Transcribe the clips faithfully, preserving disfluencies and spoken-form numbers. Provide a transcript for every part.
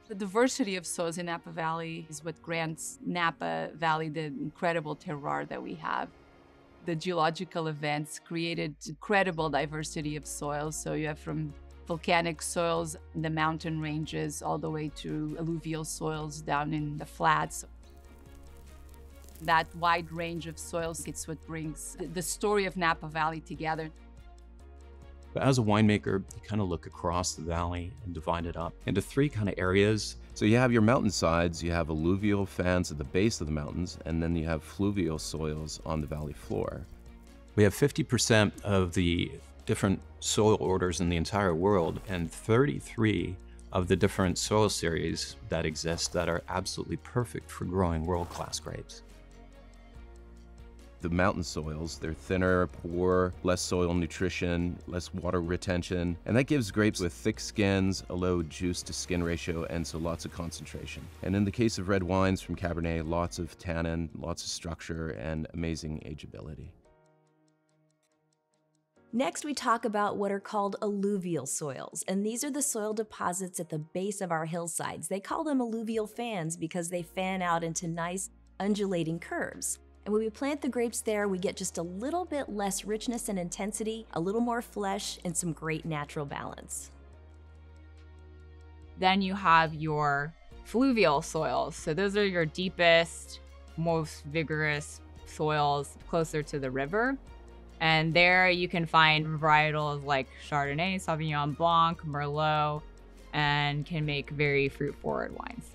The diversity of soils in Napa Valley is what grants Napa Valley the incredible terroir that we have. The geological events created incredible diversity of soils. So you have from volcanic soils in the mountain ranges all the way to alluvial soils down in the flats. That wide range of soils, it's what brings the story of Napa Valley together. But as a winemaker, you kind of look across the valley and divide it up into three kind of areas. So you have your mountainsides, you have alluvial fans at the base of the mountains, and then you have fluvial soils on the valley floor. We have fifty percent of the different soil orders in the entire world and thirty-three of the different soil series that exist that are absolutely perfect for growing world-class grapes. The mountain soils, they're thinner, poor, less soil nutrition, less water retention, and that gives grapes with thick skins a low juice to skin ratio and so lots of concentration. And in the case of red wines from Cabernet, lots of tannin, lots of structure, and amazing ageability. Next, we talk about what are called alluvial soils, and these are the soil deposits at the base of our hillsides. They call them alluvial fans because they fan out into nice undulating curves. And when we plant the grapes there, we get just a little bit less richness and intensity, a little more flesh, and some great natural balance. Then you have your fluvial soils. So those are your deepest, most vigorous soils closer to the river. And there you can find varietals like Chardonnay, Sauvignon Blanc, Merlot, and can make very fruit-forward wines.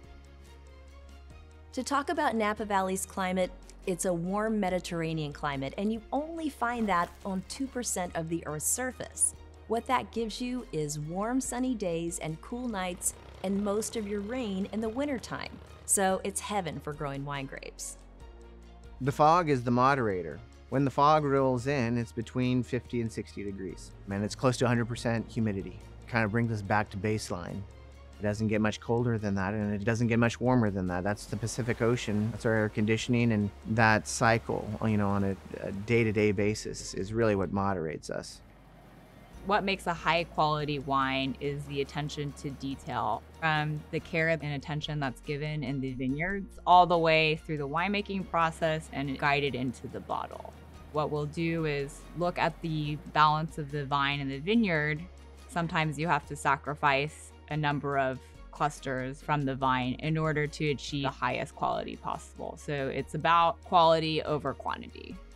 To talk about Napa Valley's climate, it's a warm Mediterranean climate, and you only find that on two percent of the Earth's surface. What that gives you is warm, sunny days and cool nights, and most of your rain in the wintertime. So it's heaven for growing wine grapes. The fog is the moderator. When the fog rolls in, it's between fifty and sixty degrees, and it's close to one hundred percent humidity. It kind of brings us back to baseline. It doesn't get much colder than that, and it doesn't get much warmer than that. That's the Pacific Ocean. That's our air conditioning, and that cycle, you know, on a, a day-to-day basis is really what moderates us. What makes a high-quality wine is the attention to detail, from the care and attention that's given in the vineyards all the way through the winemaking process and guided into the bottle. What we'll do is look at the balance of the vine in the vineyard. Sometimes you have to sacrifice a number of clusters from the vine in order to achieve the highest quality possible. So it's about quality over quantity.